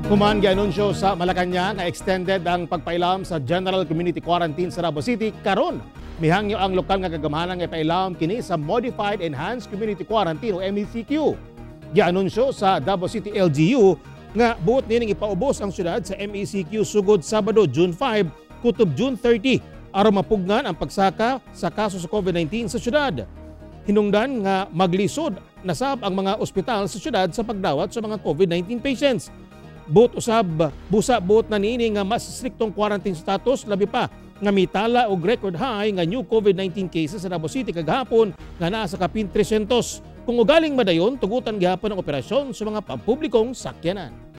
Human gianunsyo sa Malacanang nga extended ang pagpailam sa General Community Quarantine sa Davao City karon. Mihangyo ang lokal nga kagamahanan nga ipailam kini sa Modified Enhanced Community Quarantine o MECQ. Gianunsyo sa Davao City LGU nga buot nining ipaubos ang syudad sa MECQ sugod Sabado, June 5 kutob June 30 aron mapugnan ang pagsaka sa kaso sa COVID-19 sa syudad. Hinungdan nga maglisod na sab ang mga ospital sa syudad sa pagdawat sa mga COVID-19 patients. Buot usab busa buot na niini nga mas striktong quarantine status labi pa nga mitala og record high nga new COVID-19 cases sa Davao City kagahapon nga naa sa kapin 300. Kung ugaling madayon tugutan gihapon ang operasyon sa mga pampublikong sakyanan.